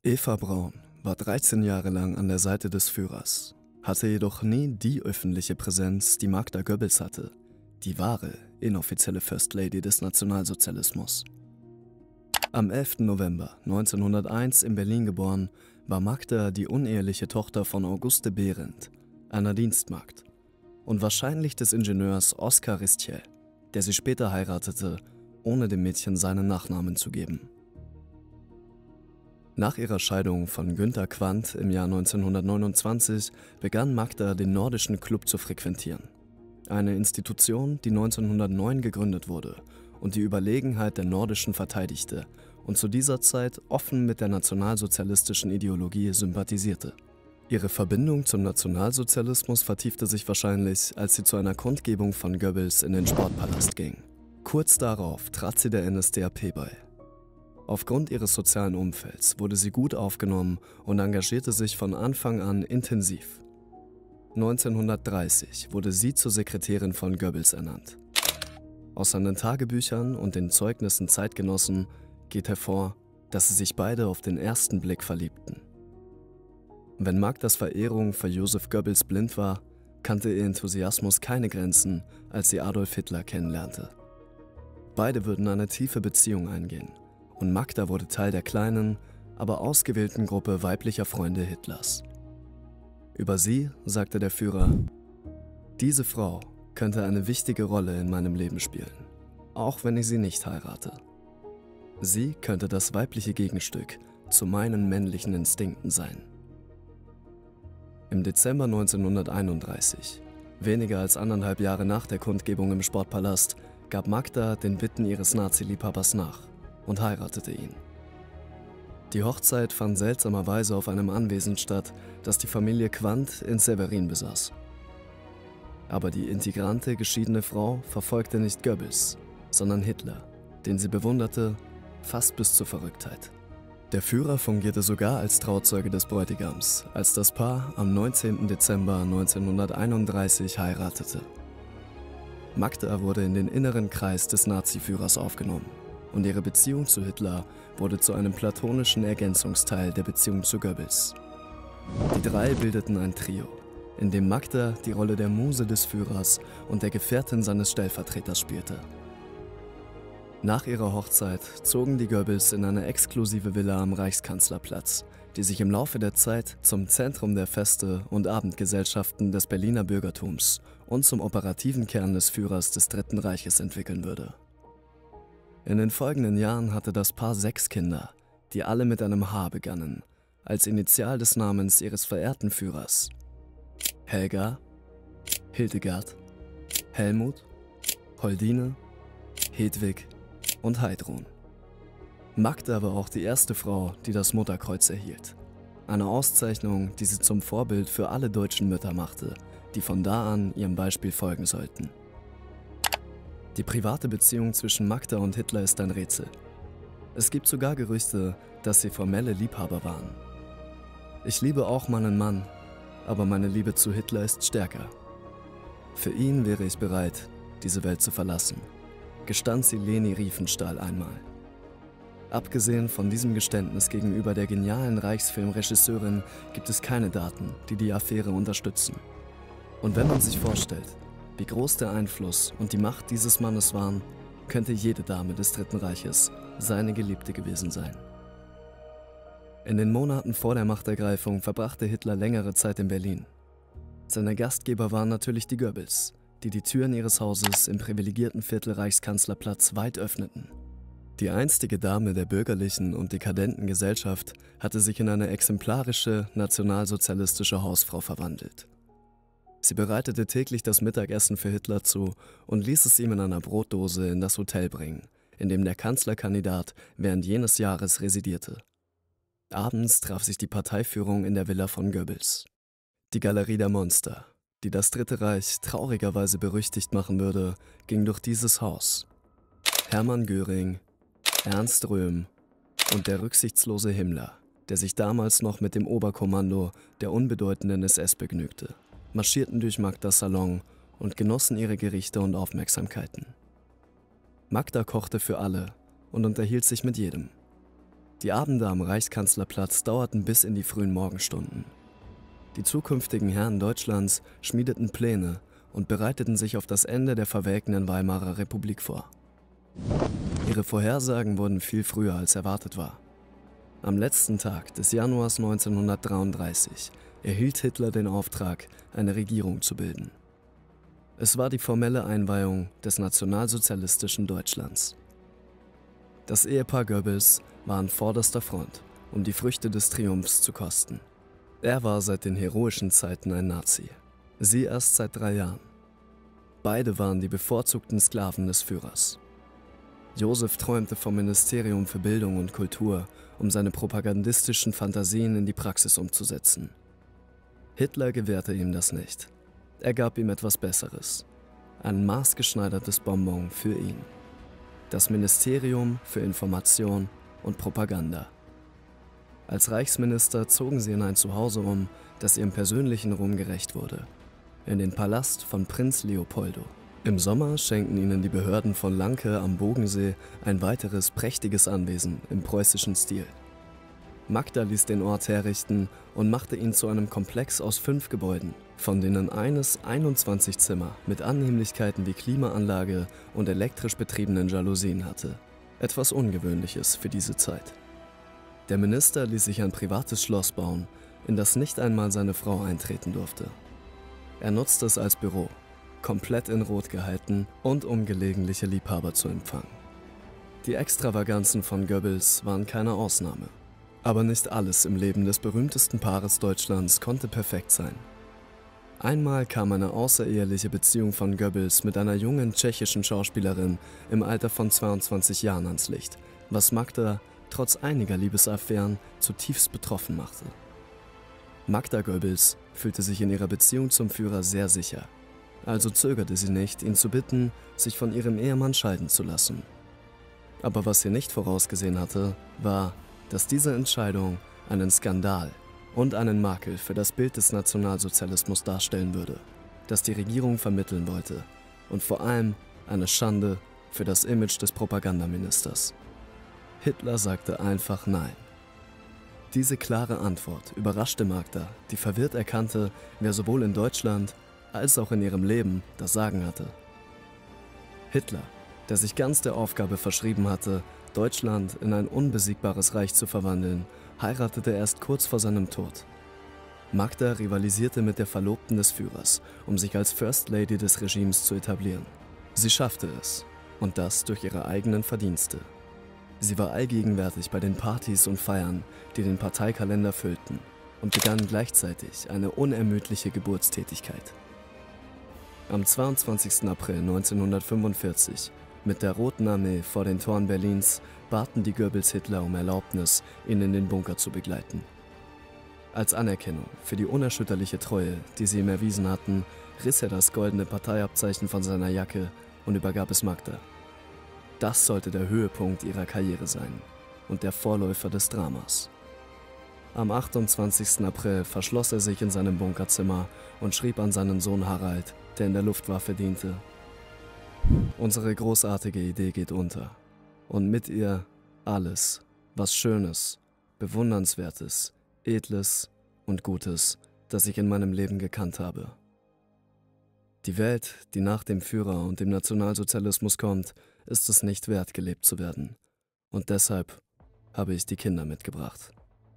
Eva Braun war 13 Jahre lang an der Seite des Führers, hatte jedoch nie die öffentliche Präsenz, die Magda Goebbels hatte, die wahre, inoffizielle First Lady des Nationalsozialismus. Am 11. November 1901 in Berlin geboren, war Magda die uneheliche Tochter von Auguste Behrendt, einer Dienstmagd, und wahrscheinlich des Ingenieurs Oskar Ristchel, der sie später heiratete, ohne dem Mädchen seinen Nachnamen zu geben. Nach ihrer Scheidung von Günter Quandt im Jahr 1929 begann Magda den Nordischen Club zu frequentieren. Eine Institution, die 1909 gegründet wurde und die Überlegenheit der Nordischen verteidigte und zu dieser Zeit offen mit der nationalsozialistischen Ideologie sympathisierte. Ihre Verbindung zum Nationalsozialismus vertiefte sich wahrscheinlich, als sie zu einer Kundgebung von Goebbels in den Sportpalast ging. Kurz darauf trat sie der NSDAP bei. Aufgrund ihres sozialen Umfelds wurde sie gut aufgenommen und engagierte sich von Anfang an intensiv. 1930 wurde sie zur Sekretärin von Goebbels ernannt. Aus seinen Tagebüchern und den Zeugnissen Zeitgenossen geht hervor, dass sie sich beide auf den ersten Blick verliebten. Wenn Magdas Verehrung für Joseph Goebbels blind war, kannte ihr Enthusiasmus keine Grenzen, als sie Adolf Hitler kennenlernte. Beide würden eine tiefe Beziehung eingehen. Und Magda wurde Teil der kleinen, aber ausgewählten Gruppe weiblicher Freunde Hitlers. Über sie sagte der Führer: Diese Frau könnte eine wichtige Rolle in meinem Leben spielen, auch wenn ich sie nicht heirate. Sie könnte das weibliche Gegenstück zu meinen männlichen Instinkten sein. Im Dezember 1931, weniger als 1,5 Jahre nach der Kundgebung im Sportpalast, gab Magda den Bitten ihres Nazi-Liebhabers nach und heiratete ihn. Die Hochzeit fand seltsamerweise auf einem Anwesen statt, das die Familie Quandt in Severin besaß. Aber die integrante, geschiedene Frau verfolgte nicht Goebbels, sondern Hitler, den sie bewunderte, fast bis zur Verrücktheit. Der Führer fungierte sogar als Trauzeuge des Bräutigams, als das Paar am 19. Dezember 1931 heiratete. Magda wurde in den inneren Kreis des Nazi-Führers aufgenommen. Und ihre Beziehung zu Hitler wurde zu einem platonischen Ergänzungsteil der Beziehung zu Goebbels. Die drei bildeten ein Trio, in dem Magda die Rolle der Muse des Führers und der Gefährtin seines Stellvertreters spielte. Nach ihrer Hochzeit zogen die Goebbels in eine exklusive Villa am Reichskanzlerplatz, die sich im Laufe der Zeit zum Zentrum der Feste und Abendgesellschaften des Berliner Bürgertums und zum operativen Kern des Führers des Dritten Reiches entwickeln würde. In den folgenden Jahren hatte das Paar 6 Kinder, die alle mit einem H begannen, als Initial des Namens ihres verehrten Führers: Helga, Hildegard, Helmut, Holdine, Hedwig und Heidrun. Magda war auch die erste Frau, die das Mutterkreuz erhielt. Eine Auszeichnung, die sie zum Vorbild für alle deutschen Mütter machte, die von da an ihrem Beispiel folgen sollten. Die private Beziehung zwischen Magda und Hitler ist ein Rätsel. Es gibt sogar Gerüchte, dass sie formelle Liebhaber waren. Ich liebe auch meinen Mann, aber meine Liebe zu Hitler ist stärker. Für ihn wäre ich bereit, diese Welt zu verlassen, gestand sie Leni Riefenstahl einmal. Abgesehen von diesem Geständnis gegenüber der genialen Reichsfilmregisseurin gibt es keine Daten, die die Affäre unterstützen. Und wenn man sich vorstellt, wie groß der Einfluss und die Macht dieses Mannes waren, könnte jede Dame des Dritten Reiches seine Geliebte gewesen sein. In den Monaten vor der Machtergreifung verbrachte Hitler längere Zeit in Berlin. Seine Gastgeber waren natürlich die Goebbels, die die Türen ihres Hauses im privilegierten Viertel Reichskanzlerplatz weit öffneten. Die einstige Dame der bürgerlichen und dekadenten Gesellschaft hatte sich in eine exemplarische nationalsozialistische Hausfrau verwandelt. Sie bereitete täglich das Mittagessen für Hitler zu und ließ es ihm in einer Brotdose in das Hotel bringen, in dem der Kanzlerkandidat während jenes Jahres residierte. Abends traf sich die Parteiführung in der Villa von Goebbels. Die Galerie der Monster, die das Dritte Reich traurigerweise berüchtigt machen würde, ging durch dieses Haus. Hermann Göring, Ernst Röhm und der rücksichtslose Himmler, der sich damals noch mit dem Oberkommando der unbedeutenden SS begnügte, marschierten durch Magdas Salon und genossen ihre Gerichte und Aufmerksamkeiten. Magda kochte für alle und unterhielt sich mit jedem. Die Abende am Reichskanzlerplatz dauerten bis in die frühen Morgenstunden. Die zukünftigen Herren Deutschlands schmiedeten Pläne und bereiteten sich auf das Ende der verwelkenden Weimarer Republik vor. Ihre Vorhersagen wurden viel früher als erwartet war. Am letzten Tag des Januars 1933 erhielt Hitler den Auftrag, eine Regierung zu bilden. Es war die formelle Einweihung des nationalsozialistischen Deutschlands. Das Ehepaar Goebbels war an vorderster Front, um die Früchte des Triumphs zu kosten. Er war seit den heroischen Zeiten ein Nazi, sie erst seit 3 Jahren. Beide waren die bevorzugten Sklaven des Führers. Josef träumte vom Ministerium für Bildung und Kultur, um seine propagandistischen Fantasien in die Praxis umzusetzen. Hitler gewährte ihm das nicht. Er gab ihm etwas Besseres, ein maßgeschneidertes Bonbon für ihn. Das Ministerium für Information und Propaganda. Als Reichsminister zogen sie in ein Zuhause um, das ihrem persönlichen Ruhm gerecht wurde, in den Palast von Prinz Leopoldo. Im Sommer schenkten ihnen die Behörden von Lanke am Bodensee ein weiteres prächtiges Anwesen im preußischen Stil. Magda ließ den Ort herrichten und machte ihn zu einem Komplex aus 5 Gebäuden, von denen eines 21 Zimmer mit Annehmlichkeiten wie Klimaanlage und elektrisch betriebenen Jalousien hatte. Etwas Ungewöhnliches für diese Zeit. Der Minister ließ sich ein privates Schloss bauen, in das nicht einmal seine Frau eintreten durfte. Er nutzte es als Büro, komplett in Rot gehalten und um gelegentliche Liebhaber zu empfangen. Die Extravaganzen von Goebbels waren keine Ausnahme. Aber nicht alles im Leben des berühmtesten Paares Deutschlands konnte perfekt sein. Einmal kam eine außereheliche Beziehung von Goebbels mit einer jungen tschechischen Schauspielerin im Alter von 22 Jahren ans Licht, was Magda trotz einiger Liebesaffären zutiefst betroffen machte. Magda Goebbels fühlte sich in ihrer Beziehung zum Führer sehr sicher, also zögerte sie nicht, ihn zu bitten, sich von ihrem Ehemann scheiden zu lassen. Aber was sie nicht vorausgesehen hatte, war, dass diese Entscheidung einen Skandal und einen Makel für das Bild des Nationalsozialismus darstellen würde, das die Regierung vermitteln wollte, und vor allem eine Schande für das Image des Propagandaministers. Hitler sagte einfach Nein. Diese klare Antwort überraschte Magda, die verwirrt erkannte, wer sowohl in Deutschland als auch in ihrem Leben das Sagen hatte. Hitler, der sich ganz der Aufgabe verschrieben hatte, Deutschland in ein unbesiegbares Reich zu verwandeln, heiratete erst kurz vor seinem Tod. Magda rivalisierte mit der Verlobten des Führers, um sich als First Lady des Regimes zu etablieren. Sie schaffte es, und das durch ihre eigenen Verdienste. Sie war allgegenwärtig bei den Partys und Feiern, die den Parteikalender füllten, und begann gleichzeitig eine unermüdliche Geburtstätigkeit. Am 22. April 1945, mit der Roten Armee vor den Toren Berlins, baten die Goebbels Hitler um Erlaubnis, ihn in den Bunker zu begleiten. Als Anerkennung für die unerschütterliche Treue, die sie ihm erwiesen hatten, riss er das goldene Parteiabzeichen von seiner Jacke und übergab es Magda. Das sollte der Höhepunkt ihrer Karriere sein und der Vorläufer des Dramas. Am 28. April verschloss er sich in seinem Bunkerzimmer und schrieb an seinen Sohn Harald, der in der Luftwaffe diente: Unsere großartige Idee geht unter und mit ihr alles, was Schönes, Bewundernswertes, Edles und Gutes, das ich in meinem Leben gekannt habe. Die Welt, die nach dem Führer und dem Nationalsozialismus kommt, ist es nicht wert, gelebt zu werden. Und deshalb habe ich die Kinder mitgebracht.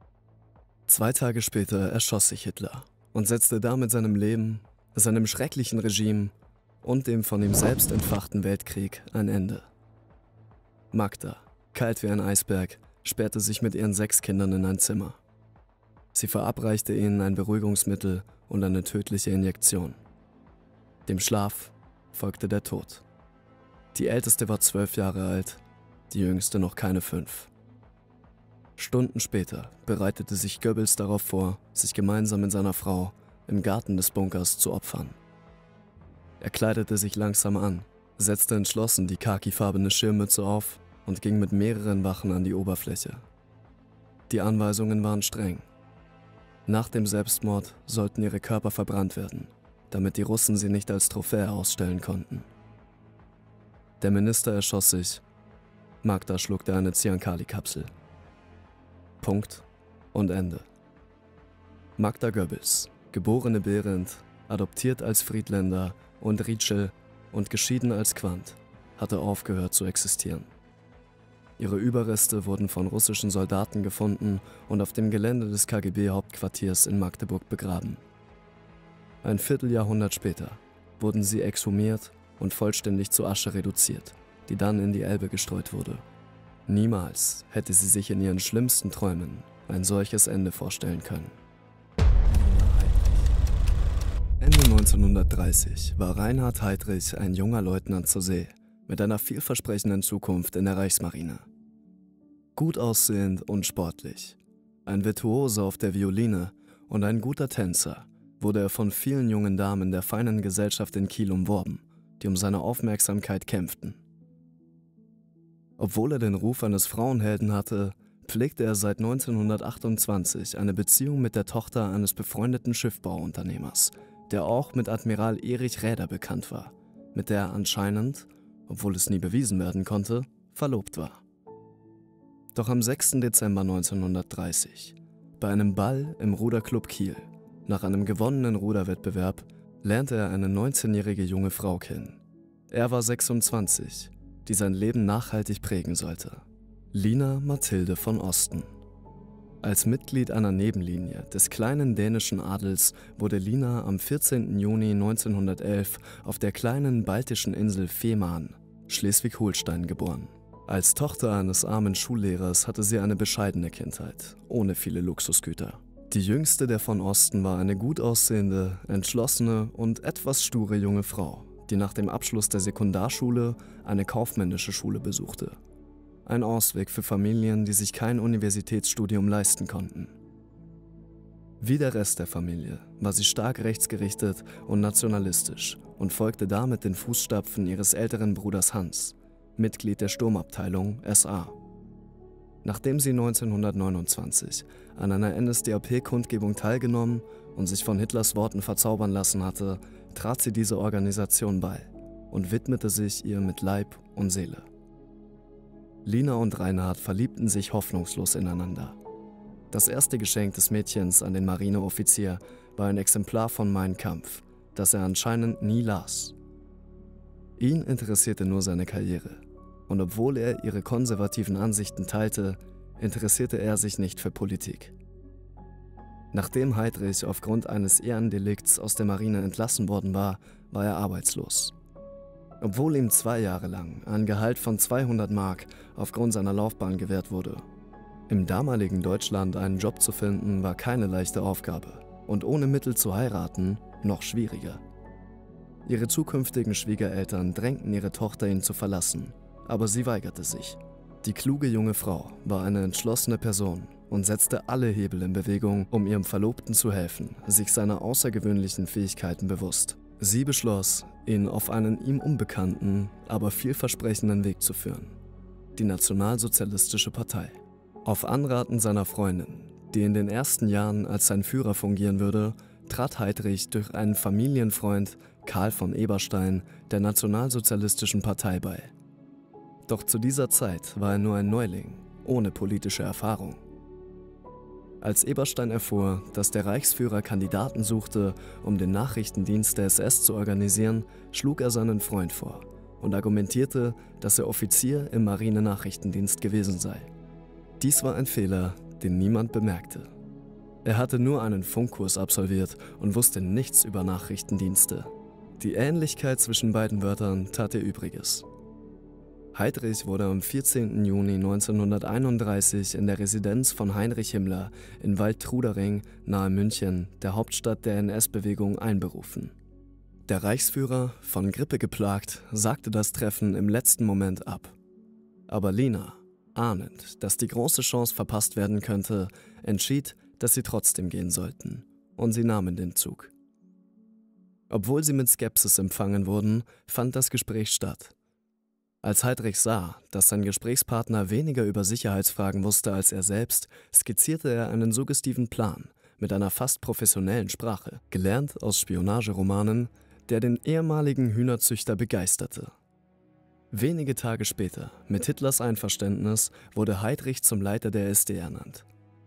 2 Tage später erschoss sich Hitler und setzte damit seinem Leben, seinem schrecklichen Regime und dem von ihm selbst entfachten Weltkrieg ein Ende. Magda, kalt wie ein Eisberg, sperrte sich mit ihren 6 Kindern in ein Zimmer. Sie verabreichte ihnen ein Beruhigungsmittel und eine tödliche Injektion. Dem Schlaf folgte der Tod. Die Älteste war 12 Jahre alt, die Jüngste noch keine 5. Stunden später bereitete sich Goebbels darauf vor, sich gemeinsam mit seiner Frau im Garten des Bunkers zu opfern. Er kleidete sich langsam an, setzte entschlossen die khakifarbene Schirmmütze auf und ging mit mehreren Wachen an die Oberfläche. Die Anweisungen waren streng. Nach dem Selbstmord sollten ihre Körper verbrannt werden, damit die Russen sie nicht als Trophäe ausstellen konnten. Der Minister erschoss sich. Magda schluckte eine Ziankali-Kapsel. Punkt und Ende. Magda Goebbels, geborene Behrendt, adoptiert als Friedländer und Rietschel und geschieden als Quandt, hatte aufgehört zu existieren. Ihre Überreste wurden von russischen Soldaten gefunden und auf dem Gelände des KGB-Hauptquartiers in Magdeburg begraben. Ein Vierteljahrhundert später wurden sie exhumiert und vollständig zu Asche reduziert, die dann in die Elbe gestreut wurde. Niemals hätte sie sich in ihren schlimmsten Träumen ein solches Ende vorstellen können. Ende 1930 war Reinhard Heydrich ein junger Leutnant zur See mit einer vielversprechenden Zukunft in der Reichsmarine. Gut aussehend und sportlich, ein Virtuose auf der Violine und ein guter Tänzer, wurde er von vielen jungen Damen der feinen Gesellschaft in Kiel umworben, die um seine Aufmerksamkeit kämpften. Obwohl er den Ruf eines Frauenhelden hatte, pflegte er seit 1928 eine Beziehung mit der Tochter eines befreundeten Schiffbauunternehmers, der auch mit Admiral Erich Räder bekannt war, mit der er anscheinend, obwohl es nie bewiesen werden konnte, verlobt war. Doch am 6. Dezember 1930, bei einem Ball im Ruderclub Kiel, nach einem gewonnenen Ruderwettbewerb, lernte er eine 19-jährige junge Frau kennen. Er war 26, die sein Leben nachhaltig prägen sollte. Lina Mathilde von Osten. Als Mitglied einer Nebenlinie des kleinen dänischen Adels wurde Lina am 14. Juni 1911 auf der kleinen baltischen Insel Fehmarn, Schleswig-Holstein, geboren. Als Tochter eines armen Schullehrers hatte sie eine bescheidene Kindheit, ohne viele Luxusgüter. Die jüngste der von Osten war eine gut aussehende, entschlossene und etwas sture junge Frau, die nach dem Abschluss der Sekundarschule eine kaufmännische Schule besuchte. Ein Ausweg für Familien, die sich kein Universitätsstudium leisten konnten. Wie der Rest der Familie war sie stark rechtsgerichtet und nationalistisch und folgte damit den Fußstapfen ihres älteren Bruders Hans, Mitglied der Sturmabteilung SA. Nachdem sie 1929 an einer NSDAP-Kundgebung teilgenommen und sich von Hitlers Worten verzaubern lassen hatte, trat sie dieser Organisation bei und widmete sich ihr mit Leib und Seele. Lina und Reinhard verliebten sich hoffnungslos ineinander. Das erste Geschenk des Mädchens an den Marineoffizier war ein Exemplar von Mein Kampf, das er anscheinend nie las. Ihn interessierte nur seine Karriere, und obwohl er ihre konservativen Ansichten teilte, interessierte er sich nicht für Politik. Nachdem Heydrich aufgrund eines Ehrendelikts aus der Marine entlassen worden war, war er arbeitslos. Obwohl ihm 2 Jahre lang ein Gehalt von 200 Mark aufgrund seiner Laufbahn gewährt wurde. Im damaligen Deutschland einen Job zu finden, war keine leichte Aufgabe und ohne Mittel zu heiraten noch schwieriger. Ihre zukünftigen Schwiegereltern drängten ihre Tochter, ihn zu verlassen, aber sie weigerte sich. Die kluge junge Frau war eine entschlossene Person und setzte alle Hebel in Bewegung, um ihrem Verlobten zu helfen, sich seiner außergewöhnlichen Fähigkeiten bewusst. Sie beschloss, ihn auf einen ihm unbekannten, aber vielversprechenden Weg zu führen: die Nationalsozialistische Partei. Auf Anraten seiner Freundin, die in den ersten Jahren als sein Führer fungieren würde, trat Heydrich durch einen Familienfreund, Karl von Eberstein, der Nationalsozialistischen Partei bei. Doch zu dieser Zeit war er nur ein Neuling, ohne politische Erfahrung. Als Eberstein erfuhr, dass der Reichsführer Kandidaten suchte, um den Nachrichtendienst der SS zu organisieren, schlug er seinen Freund vor und argumentierte, dass er Offizier im Marinenachrichtendienst gewesen sei. Dies war ein Fehler, den niemand bemerkte. Er hatte nur einen Funkkurs absolviert und wusste nichts über Nachrichtendienste. Die Ähnlichkeit zwischen beiden Wörtern tat ihr Übriges. Heydrich wurde am 14. Juni 1931 in der Residenz von Heinrich Himmler in Waldtrudering nahe München, der Hauptstadt der NS-Bewegung, einberufen. Der Reichsführer, von Grippe geplagt, sagte das Treffen im letzten Moment ab. Aber Lina, ahnend, dass die große Chance verpasst werden könnte, entschied, dass sie trotzdem gehen sollten, und sie nahmen den Zug. Obwohl sie mit Skepsis empfangen wurden, fand das Gespräch statt. Als Heydrich sah, dass sein Gesprächspartner weniger über Sicherheitsfragen wusste als er selbst, skizzierte er einen suggestiven Plan mit einer fast professionellen Sprache, gelernt aus Spionageromanen, der den ehemaligen Hühnerzüchter begeisterte. Wenige Tage später, mit Hitlers Einverständnis, wurde Heydrich zum Leiter der SD ernannt.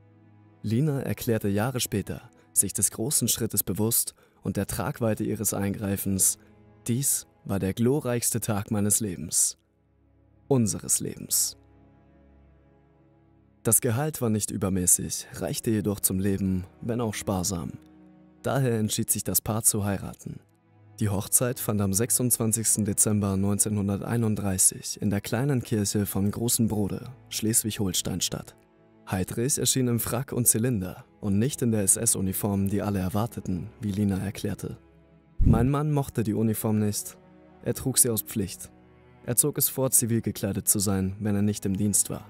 Lina erklärte Jahre später, sich des großen Schrittes bewusst und der Tragweite ihres Eingreifens: Dies war der glorreichste Tag meines Lebens. Unseres Lebens. Das Gehalt war nicht übermäßig, reichte jedoch zum Leben, wenn auch sparsam. Daher entschied sich das Paar zu heiraten. Die Hochzeit fand am 26. Dezember 1931 in der kleinen Kirche von Großen Brode, Schleswig-Holstein statt. Heidrich erschien im Frack und Zylinder und nicht in der SS-Uniform, die alle erwarteten, wie Lina erklärte. Mein Mann mochte die Uniform nicht. Er trug sie aus Pflicht. Er zog es vor, zivil gekleidet zu sein, wenn er nicht im Dienst war.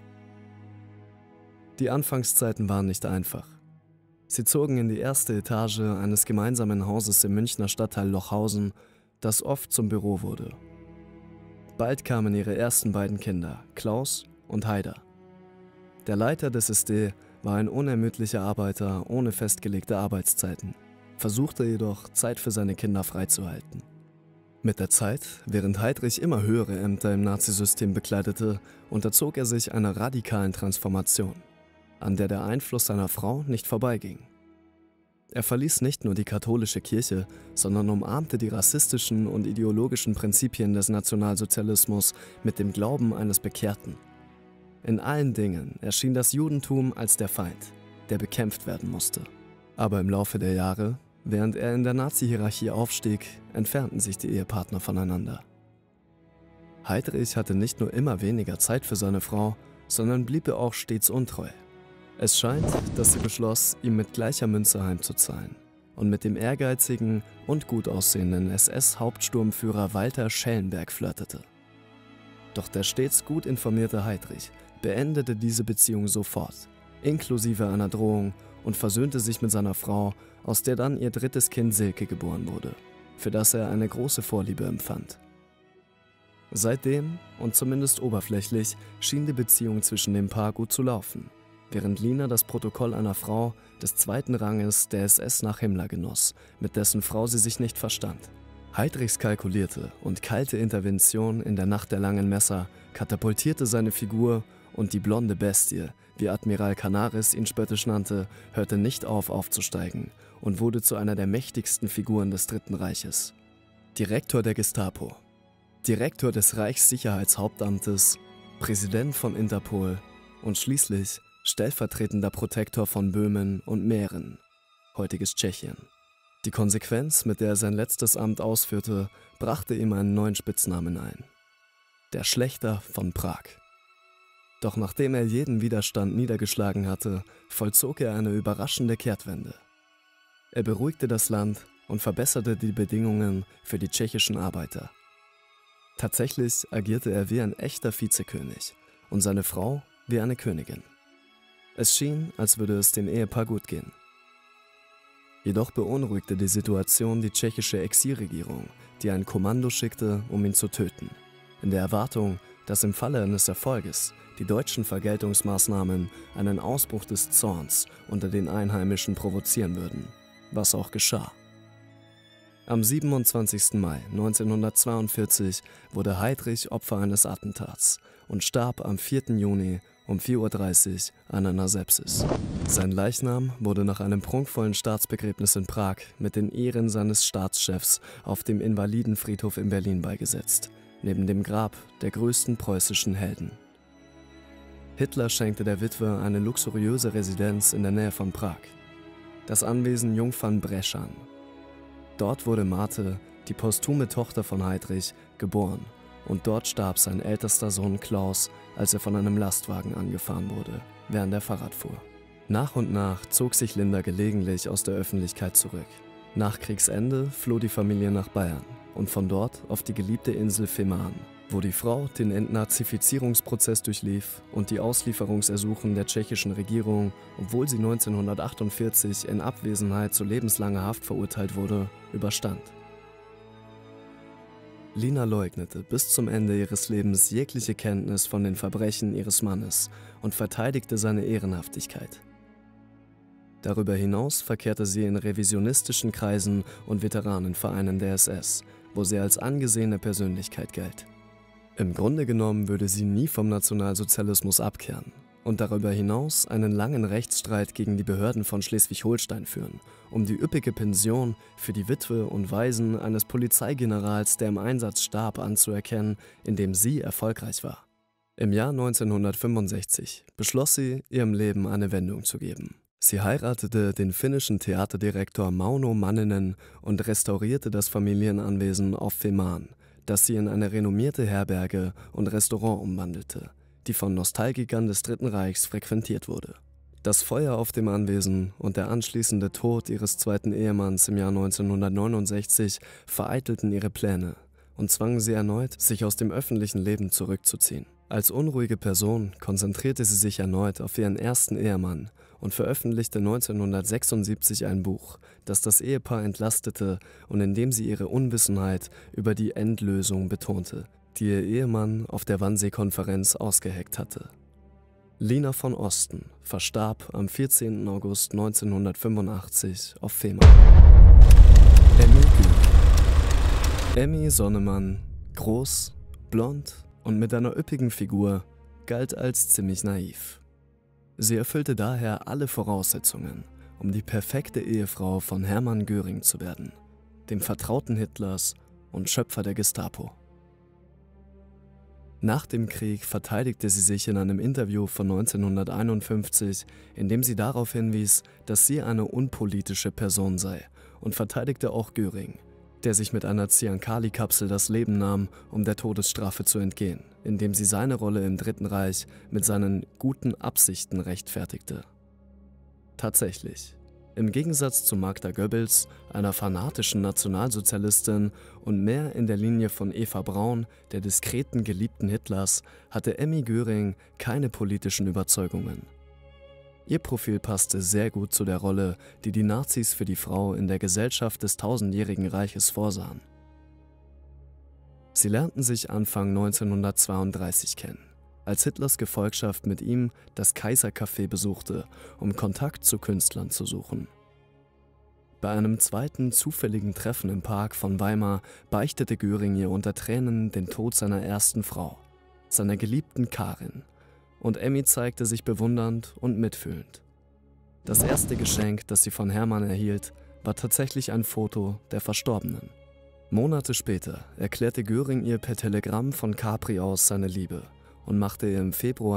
Die Anfangszeiten waren nicht einfach. Sie zogen in die erste Etage eines gemeinsamen Hauses im Münchner Stadtteil Lochhausen, das oft zum Büro wurde. Bald kamen ihre ersten beiden Kinder, Klaus und Haider. Der Leiter des SD war ein unermüdlicher Arbeiter ohne festgelegte Arbeitszeiten, versuchte jedoch, Zeit für seine Kinder freizuhalten. Mit der Zeit, während Heidrich immer höhere Ämter im Nazisystem bekleidete, unterzog er sich einer radikalen Transformation, an der der Einfluss seiner Frau nicht vorbeiging. Er verließ nicht nur die katholische Kirche, sondern umarmte die rassistischen und ideologischen Prinzipien des Nationalsozialismus mit dem Glauben eines Bekehrten. In allen Dingen erschien das Judentum als der Feind, der bekämpft werden musste. Aber im Laufe der Jahre, während er in der Nazi-Hierarchie aufstieg, entfernten sich die Ehepartner voneinander. Heidrich hatte nicht nur immer weniger Zeit für seine Frau, sondern blieb ihr auch stets untreu. Es scheint, dass sie beschloss, ihm mit gleicher Münze heimzuzahlen und mit dem ehrgeizigen und gut aussehenden SS-Hauptsturmführer Walter Schellenberg flirtete. Doch der stets gut informierte Heidrich beendete diese Beziehung sofort, inklusive einer Drohung, und versöhnte sich mit seiner Frau, aus der dann ihr drittes Kind Silke geboren wurde, für das er eine große Vorliebe empfand. Seitdem, und zumindest oberflächlich, schien die Beziehung zwischen dem Paar gut zu laufen, während Lina das Protokoll einer Frau des zweiten Ranges der SS nach Himmler genoss, mit dessen Frau sie sich nicht verstand. Heidrichs kalkulierte und kalte Intervention in der Nacht der langen Messer katapultierte seine Figur, und die blonde Bestie, wie Admiral Canaris ihn spöttisch nannte, hörte nicht auf aufzusteigen und wurde zu einer der mächtigsten Figuren des Dritten Reiches. Direktor der Gestapo, Direktor des Reichssicherheitshauptamtes, Präsident von Interpol und schließlich stellvertretender Protektor von Böhmen und Mähren, heutiges Tschechien. Die Konsequenz, mit der er sein letztes Amt ausführte, brachte ihm einen neuen Spitznamen ein: der Schlächter von Prag. Doch nachdem er jeden Widerstand niedergeschlagen hatte, vollzog er eine überraschende Kehrtwende. Er beruhigte das Land und verbesserte die Bedingungen für die tschechischen Arbeiter. Tatsächlich agierte er wie ein echter Vizekönig und seine Frau wie eine Königin. Es schien, als würde es dem Ehepaar gut gehen. Jedoch beunruhigte die Situation die tschechische Exilregierung, die ein Kommando schickte, um ihn zu töten, in der Erwartung, dass im Falle eines Erfolges die deutschen Vergeltungsmaßnahmen einen Ausbruch des Zorns unter den Einheimischen provozieren würden, was auch geschah. Am 27. Mai 1942 wurde Heidrich Opfer eines Attentats und starb am 4. Juni um 4:30 Uhr an einer Sepsis. Sein Leichnam wurde nach einem prunkvollen Staatsbegräbnis in Prag mit den Ehren seines Staatschefs auf dem Invalidenfriedhof in Berlin beigesetzt, neben dem Grab der größten preußischen Helden. Hitler schenkte der Witwe eine luxuriöse Residenz in der Nähe von Prag, das Anwesen Jungfern Breschan. Dort wurde Marthe, die posthume Tochter von Heidrich, geboren, und dort starb sein ältester Sohn Klaus, als er von einem Lastwagen angefahren wurde, während er Fahrrad fuhr. Nach und nach zog sich Linda gelegentlich aus der Öffentlichkeit zurück. Nach Kriegsende floh die Familie nach Bayern und von dort auf die geliebte Insel Fehmarn, wo die Frau den Entnazifizierungsprozess durchlief und die Auslieferungsersuchen der tschechischen Regierung, obwohl sie 1948 in Abwesenheit zu lebenslanger Haft verurteilt wurde, überstand. Lina leugnete bis zum Ende ihres Lebens jegliche Kenntnis von den Verbrechen ihres Mannes und verteidigte seine Ehrenhaftigkeit. Darüber hinaus verkehrte sie in revisionistischen Kreisen und Veteranenvereinen der SS, wo sie als angesehene Persönlichkeit galt. Im Grunde genommen würde sie nie vom Nationalsozialismus abkehren, und darüber hinaus einen langen Rechtsstreit gegen die Behörden von Schleswig-Holstein führen, um die üppige Pension für die Witwe und Waisen eines Polizeigenerals, der im Einsatz starb, anzuerkennen, indem sie erfolgreich war. Im Jahr 1965 beschloss sie, ihrem Leben eine Wendung zu geben. Sie heiratete den finnischen Theaterdirektor Mauno Manninen und restaurierte das Familienanwesen auf Fehmarn, das sie in eine renommierte Herberge und Restaurant umwandelte, die von Nostalgikern des Dritten Reichs frequentiert wurde. Das Feuer auf dem Anwesen und der anschließende Tod ihres zweiten Ehemanns im Jahr 1969 vereitelten ihre Pläne und zwangen sie erneut, sich aus dem öffentlichen Leben zurückzuziehen. Als unruhige Person konzentrierte sie sich erneut auf ihren ersten Ehemann und veröffentlichte 1976 ein Buch, das das Ehepaar entlastete und in dem sie ihre Unwissenheit über die Endlösung betonte, die ihr Ehemann auf der Wannsee-Konferenz ausgeheckt hatte. Lina von Osten verstarb am 14. August 1985 auf Fehmarn. Emmy Gürig. Emmy Sonnemann, groß, blond und mit einer üppigen Figur, galt als ziemlich naiv. Sie erfüllte daher alle Voraussetzungen, um die perfekte Ehefrau von Hermann Göring zu werden, dem Vertrauten Hitlers und Schöpfer der Gestapo. Nach dem Krieg verteidigte sie sich in einem Interview von 1951, in dem sie darauf hinwies, dass sie eine unpolitische Person sei, und verteidigte auch Göring, der sich mit einer Ziankali-Kapsel das Leben nahm, um der Todesstrafe zu entgehen, indem sie seine Rolle im Dritten Reich mit seinen guten Absichten rechtfertigte. Tatsächlich, im Gegensatz zu Magda Goebbels, einer fanatischen Nationalsozialistin und mehr in der Linie von Eva Braun, der diskreten Geliebten Hitlers, hatte Emmy Göring keine politischen Überzeugungen. Ihr Profil passte sehr gut zu der Rolle, die die Nazis für die Frau in der Gesellschaft des Tausendjährigen Reiches vorsahen. Sie lernten sich Anfang 1932 kennen, als Hitlers Gefolgschaft mit ihm das Kaisercafé besuchte, um Kontakt zu Künstlern zu suchen. Bei einem zweiten zufälligen Treffen im Park von Weimar beichtete Göring ihr unter Tränen den Tod seiner ersten Frau, seiner geliebten Karin, und Emmy zeigte sich bewundernd und mitfühlend. Das erste Geschenk, das sie von Hermann erhielt, war tatsächlich ein Foto der Verstorbenen. Monate später erklärte Göring ihr per Telegramm von Capri aus seine Liebe und machte ihr im Februar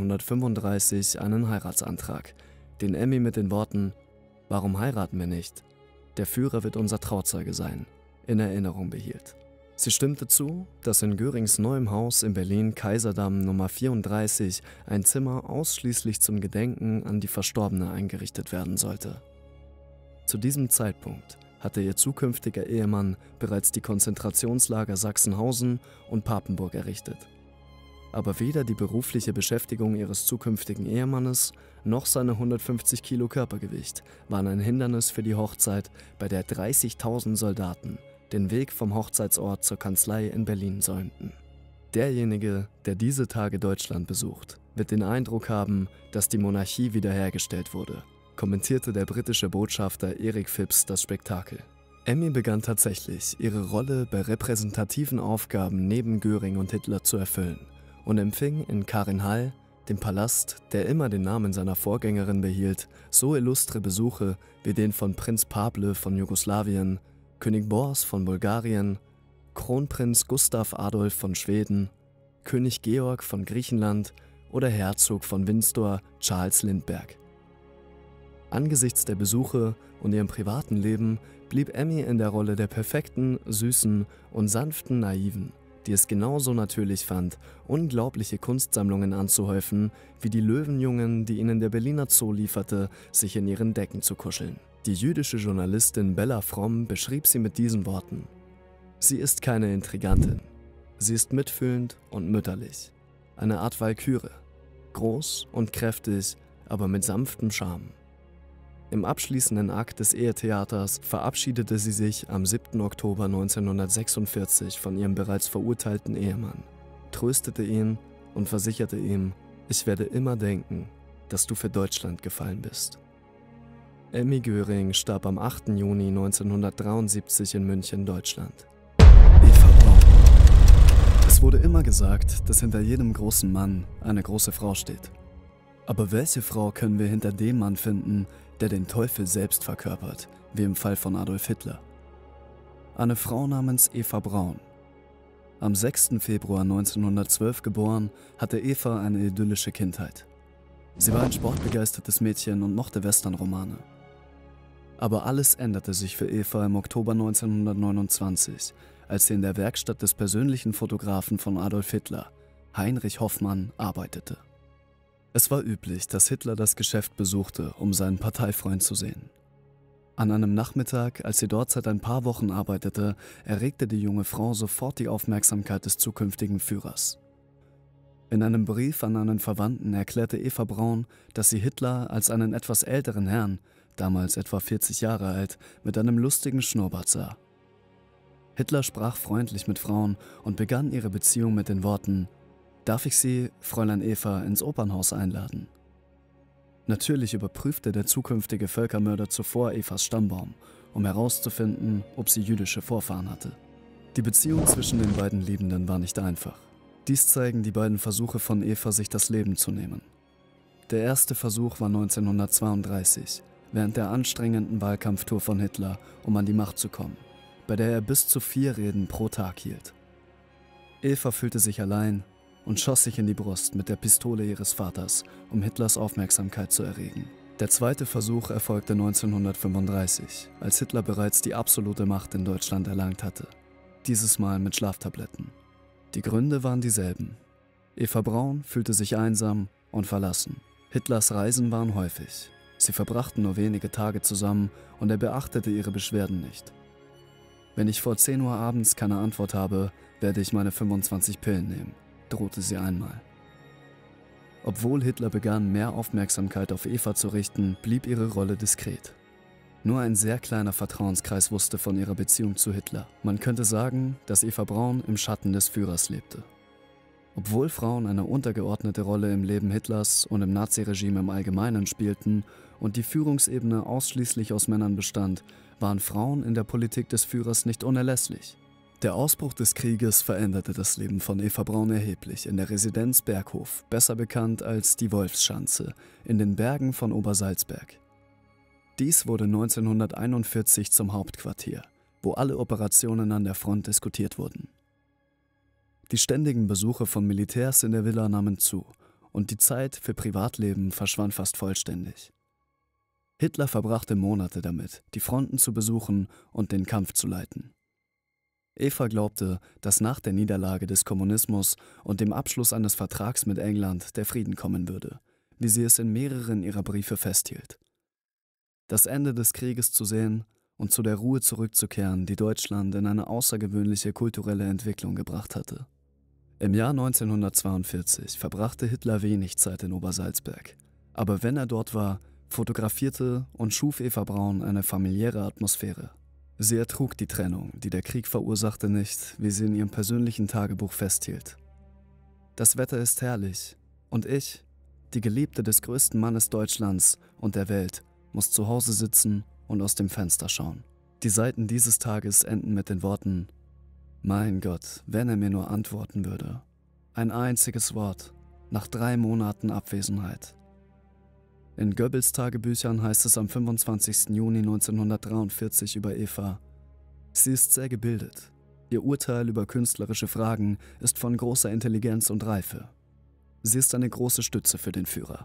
1935 einen Heiratsantrag, den Emmy mit den Worten „Warum heiraten wir nicht? Der Führer wird unser Trauzeuge sein" in Erinnerung behielt. Sie stimmte zu, dass in Görings neuem Haus in Berlin Kaiserdamm Nummer 34 ein Zimmer ausschließlich zum Gedenken an die Verstorbene eingerichtet werden sollte. Zu diesem Zeitpunkt hatte ihr zukünftiger Ehemann bereits die Konzentrationslager Sachsenhausen und Papenburg errichtet. Aber weder die berufliche Beschäftigung ihres zukünftigen Ehemannes noch seine 150 Kilo Körpergewicht waren ein Hindernis für die Hochzeit, bei der 30.000 Soldaten den Weg vom Hochzeitsort zur Kanzlei in Berlin säumten. Derjenige, der diese Tage Deutschland besucht, wird den Eindruck haben, dass die Monarchie wiederhergestellt wurde, kommentierte der britische Botschafter Eric Phipps das Spektakel. Emmy begann tatsächlich, ihre Rolle bei repräsentativen Aufgaben neben Göring und Hitler zu erfüllen und empfing in Karin-Hall, dem Palast, der immer den Namen seiner Vorgängerin behielt, so illustre Besuche wie den von Prinz Pavle von Jugoslawien, König Bors von Bulgarien, Kronprinz Gustav Adolf von Schweden, König Georg von Griechenland oder Herzog von Windsor Charles Lindbergh. Angesichts der Besuche und ihrem privaten Leben blieb Emmy in der Rolle der perfekten, süßen und sanften Naiven, die es genauso natürlich fand, unglaubliche Kunstsammlungen anzuhäufen, wie die Löwenjungen, die ihnen der Berliner Zoo lieferte, sich in ihren Decken zu kuscheln. Die jüdische Journalistin Bella Fromm beschrieb sie mit diesen Worten: „Sie ist keine Intrigantin. Sie ist mitfühlend und mütterlich. Eine Art Walküre. Groß und kräftig, aber mit sanftem Charme." Im abschließenden Akt des Ehetheaters verabschiedete sie sich am 7. Oktober 1946 von ihrem bereits verurteilten Ehemann, tröstete ihn und versicherte ihm: „Ich werde immer denken, dass du für Deutschland gefallen bist." Emmy Göring starb am 8. Juni 1973 in München, Deutschland. Eva Braun. Es wurde immer gesagt, dass hinter jedem großen Mann eine große Frau steht. Aber welche Frau können wir hinter dem Mann finden, der den Teufel selbst verkörpert, wie im Fall von Adolf Hitler? Eine Frau namens Eva Braun. Am 6. Februar 1912 geboren, hatte Eva eine idyllische Kindheit. Sie war ein sportbegeistertes Mädchen und mochte Westernromane. Aber alles änderte sich für Eva im Oktober 1929, als sie in der Werkstatt des persönlichen Fotografen von Adolf Hitler, Heinrich Hoffmann, arbeitete. Es war üblich, dass Hitler das Geschäft besuchte, um seinen Parteifreund zu sehen. An einem Nachmittag, als sie dort seit ein paar Wochen arbeitete, erregte die junge Frau sofort die Aufmerksamkeit des zukünftigen Führers. In einem Brief an einen Verwandten erklärte Eva Braun, dass sie Hitler als einen etwas älteren Herrn, damals etwa 40 Jahre alt, mit einem lustigen Schnurrbart sah. Hitler sprach freundlich mit Frauen und begann ihre Beziehung mit den Worten: „Darf ich Sie, Fräulein Eva, ins Opernhaus einladen?“ Natürlich überprüfte der zukünftige Völkermörder zuvor Evas Stammbaum, um herauszufinden, ob sie jüdische Vorfahren hatte. Die Beziehung zwischen den beiden Liebenden war nicht einfach. Dies zeigen die beiden Versuche von Eva, sich das Leben zu nehmen. Der erste Versuch war 1932, während der anstrengenden Wahlkampftour von Hitler, um an die Macht zu kommen, bei der er bis zu 4 Reden pro Tag hielt. Eva fühlte sich allein und schoss sich in die Brust mit der Pistole ihres Vaters, um Hitlers Aufmerksamkeit zu erregen. Der zweite Versuch erfolgte 1935, als Hitler bereits die absolute Macht in Deutschland erlangt hatte. Dieses Mal mit Schlaftabletten. Die Gründe waren dieselben. Eva Braun fühlte sich einsam und verlassen. Hitlers Reisen waren häufig. Sie verbrachten nur wenige Tage zusammen und er beachtete ihre Beschwerden nicht. „Wenn ich vor 10 Uhr abends keine Antwort habe, werde ich meine 25 Pillen nehmen“, drohte sie einmal. Obwohl Hitler begann, mehr Aufmerksamkeit auf Eva zu richten, blieb ihre Rolle diskret. Nur ein sehr kleiner Vertrauenskreis wusste von ihrer Beziehung zu Hitler. Man könnte sagen, dass Eva Braun im Schatten des Führers lebte. Obwohl Frauen eine untergeordnete Rolle im Leben Hitlers und im Naziregime im Allgemeinen spielten und die Führungsebene ausschließlich aus Männern bestand, waren Frauen in der Politik des Führers nicht unerlässlich. Der Ausbruch des Krieges veränderte das Leben von Eva Braun erheblich in der Residenz Berghof, besser bekannt als die Wolfsschanze, in den Bergen von Obersalzberg. Dies wurde 1941 zum Hauptquartier, wo alle Operationen an der Front diskutiert wurden. Die ständigen Besuche von Militärs in der Villa nahmen zu und die Zeit für Privatleben verschwand fast vollständig. Hitler verbrachte Monate damit, die Fronten zu besuchen und den Kampf zu leiten. Eva glaubte, dass nach der Niederlage des Kommunismus und dem Abschluss eines Vertrags mit England der Frieden kommen würde, wie sie es in mehreren ihrer Briefe festhielt. Das Ende des Krieges zu sehen und zu der Ruhe zurückzukehren, die Deutschland in eine außergewöhnliche kulturelle Entwicklung gebracht hatte. Im Jahr 1942 verbrachte Hitler wenig Zeit in Obersalzberg, aber wenn er dort war, fotografierte und schuf Eva Braun eine familiäre Atmosphäre. Sie ertrug die Trennung, die der Krieg verursachte, nicht, wie sie in ihrem persönlichen Tagebuch festhielt. „Das Wetter ist herrlich und ich, die Geliebte des größten Mannes Deutschlands und der Welt, muss zu Hause sitzen und aus dem Fenster schauen.“ Die Seiten dieses Tages enden mit den Worten: „Mein Gott, wenn er mir nur antworten würde. Ein einziges Wort, nach 3 Monaten Abwesenheit.“ In Goebbels Tagebüchern heißt es am 25. Juni 1943 über Eva: „Sie ist sehr gebildet. Ihr Urteil über künstlerische Fragen ist von großer Intelligenz und Reife. Sie ist eine große Stütze für den Führer.“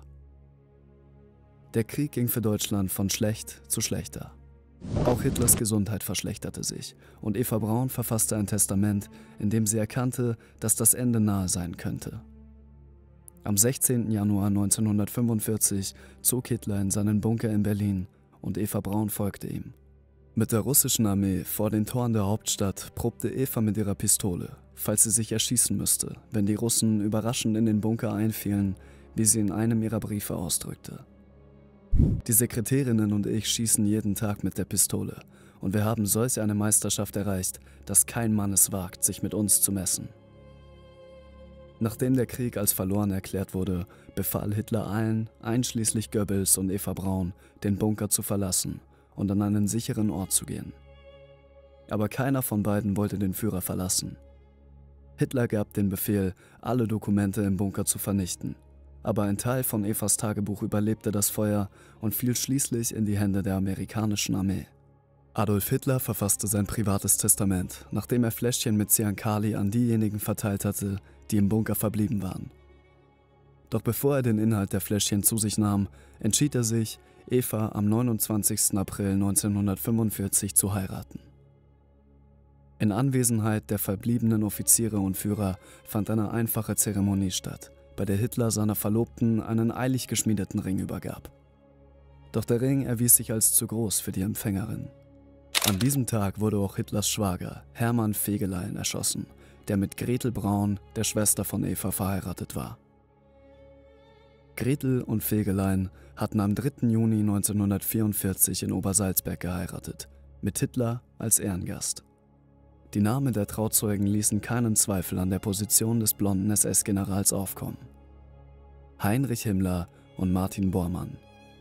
Der Krieg ging für Deutschland von schlecht zu schlechter. Auch Hitlers Gesundheit verschlechterte sich und Eva Braun verfasste ein Testament, in dem sie erkannte, dass das Ende nahe sein könnte. Am 16. Januar 1945 zog Hitler in seinen Bunker in Berlin und Eva Braun folgte ihm. Mit der russischen Armee vor den Toren der Hauptstadt probte Eva mit ihrer Pistole, falls sie sich erschießen müsste, wenn die Russen überraschend in den Bunker einfielen, wie sie in einem ihrer Briefe ausdrückte. „Die Sekretärinnen und ich schießen jeden Tag mit der Pistole und wir haben solch eine Meisterschaft erreicht, dass kein Mann es wagt, sich mit uns zu messen.“ Nachdem der Krieg als verloren erklärt wurde, befahl Hitler allen, einschließlich Goebbels und Eva Braun, den Bunker zu verlassen und an einen sicheren Ort zu gehen. Aber keiner von beiden wollte den Führer verlassen. Hitler gab den Befehl, alle Dokumente im Bunker zu vernichten, aber ein Teil von Evas Tagebuch überlebte das Feuer und fiel schließlich in die Hände der amerikanischen Armee. Adolf Hitler verfasste sein privates Testament, nachdem er Fläschchen mit Ziankali an diejenigen verteilt hatte, die im Bunker verblieben waren. Doch bevor er den Inhalt der Fläschchen zu sich nahm, entschied er sich, Eva am 29. April 1945 zu heiraten. In Anwesenheit der verbliebenen Offiziere und Führer fand eine einfache Zeremonie statt, bei der Hitler seiner Verlobten einen eilig geschmiedeten Ring übergab. Doch der Ring erwies sich als zu groß für die Empfängerin. An diesem Tag wurde auch Hitlers Schwager, Hermann Fegelein, erschossen, der mit Gretel Braun, der Schwester von Eva, verheiratet war. Gretel und Fegelein hatten am 3. Juni 1944 in Obersalzberg geheiratet, mit Hitler als Ehrengast. Die Namen der Trauzeugen ließen keinen Zweifel an der Position des blonden SS-Generals aufkommen. Heinrich Himmler und Martin Bormann.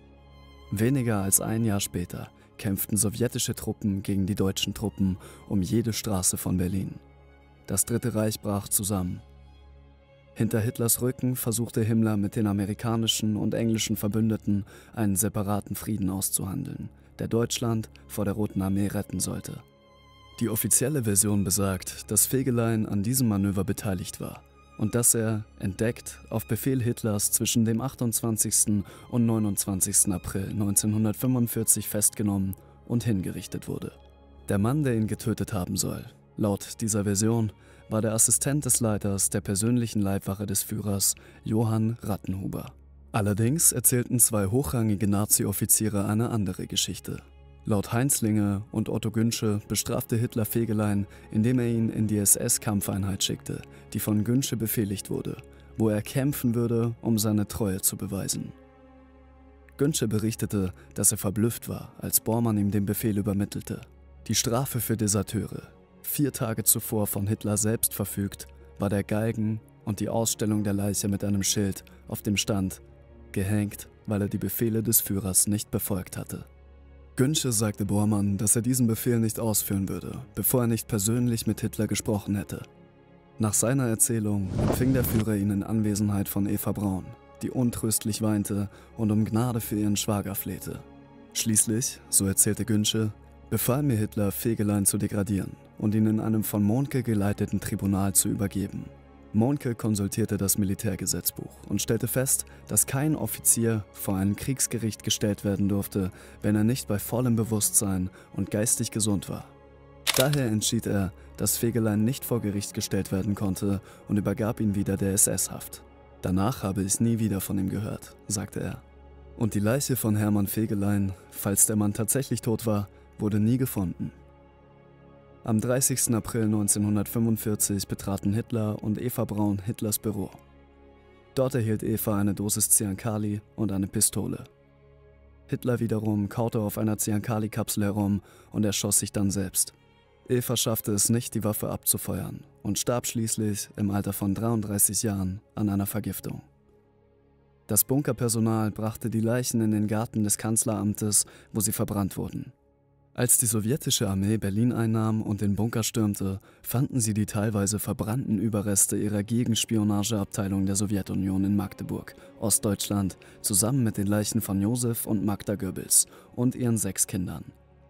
Weniger als ein Jahr später kämpften sowjetische Truppen gegen die deutschen Truppen um jede Straße von Berlin. Das Dritte Reich brach zusammen. Hinter Hitlers Rücken versuchte Himmler mit den amerikanischen und englischen Verbündeten einen separaten Frieden auszuhandeln, der Deutschland vor der Roten Armee retten sollte. Die offizielle Version besagt, dass Fegelein an diesem Manöver beteiligt war und dass er, entdeckt, auf Befehl Hitlers zwischen dem 28. und 29. April 1945 festgenommen und hingerichtet wurde. Der Mann, der ihn getötet haben soll, laut dieser Version, war der Assistent des Leiters der persönlichen Leibwache des Führers, Johann Rattenhuber. Allerdings erzählten zwei hochrangige Nazi-Offiziere eine andere Geschichte. Laut Heinzlinge und Otto Günsche bestrafte Hitler Fegelein, indem er ihn in die SS-Kampfeinheit schickte, die von Günsche befehligt wurde, wo er kämpfen würde, um seine Treue zu beweisen. Günsche berichtete, dass er verblüfft war, als Bormann ihm den Befehl übermittelte. Die Strafe für Deserteure, 4 Tage zuvor von Hitler selbst verfügt, war der Galgen und die Ausstellung der Leiche mit einem Schild, auf dem stand: gehängt, weil er die Befehle des Führers nicht befolgt hatte. Günsche sagte Bormann, dass er diesen Befehl nicht ausführen würde, bevor er nicht persönlich mit Hitler gesprochen hätte. Nach seiner Erzählung empfing der Führer ihn in Anwesenheit von Eva Braun, die untröstlich weinte und um Gnade für ihren Schwager flehte. Schließlich, so erzählte Günsche, befahl mir Hitler, Fegelein zu degradieren und ihn in einem von Mohnke geleiteten Tribunal zu übergeben. Mohnke konsultierte das Militärgesetzbuch und stellte fest, dass kein Offizier vor ein Kriegsgericht gestellt werden durfte, wenn er nicht bei vollem Bewusstsein und geistig gesund war. Daher entschied er, dass Fegelein nicht vor Gericht gestellt werden konnte und übergab ihn wieder der SS-Haft. Danach habe ich nie wieder von ihm gehört, sagte er. Und die Leiche von Hermann Fegelein, falls der Mann tatsächlich tot war, wurde nie gefunden. Am 30. April 1945 betraten Hitler und Eva Braun Hitlers Büro. Dort erhielt Eva eine Dosis Ziankali und eine Pistole. Hitler wiederum kaute auf einer Ziankali-Kapsel herum und erschoss sich dann selbst. Eva schaffte es nicht, die Waffe abzufeuern und starb schließlich im Alter von 33 Jahren an einer Vergiftung. Das Bunkerpersonal brachte die Leichen in den Garten des Kanzleramtes, wo sie verbrannt wurden. Als die sowjetische Armee Berlin einnahm und den Bunker stürmte, fanden sie die teilweise verbrannten Überreste ihrer Gegenspionageabteilung der Sowjetunion in Magdeburg, Ostdeutschland, zusammen mit den Leichen von Josef und Magda Goebbels und ihren 6 Kindern.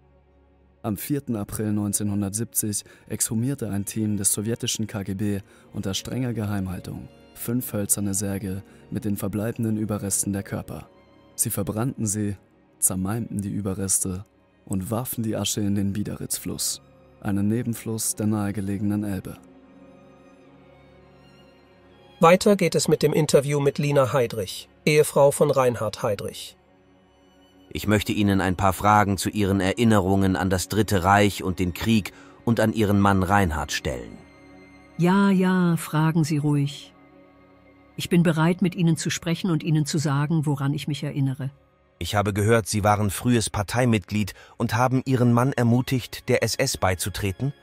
Am 4. April 1970 exhumierte ein Team des sowjetischen KGB unter strenger Geheimhaltung 5 hölzerne Särge mit den verbleibenden Überresten der Körper. Sie verbrannten sie, zermalmten die Überreste und warfen die Asche in den Biederitz-Fluss, einen Nebenfluss der nahegelegenen Elbe. Weiter geht es mit dem Interview mit Lina Heydrich, Ehefrau von Reinhard Heydrich. Ich möchte Ihnen ein paar Fragen zu Ihren Erinnerungen an das Dritte Reich und den Krieg und an Ihren Mann Reinhard stellen. Ja, fragen Sie ruhig. Ich bin bereit, mit Ihnen zu sprechen und Ihnen zu sagen, woran ich mich erinnere. Ich habe gehört, Sie waren frühes Parteimitglied und haben Ihren Mann ermutigt, der SS beizutreten?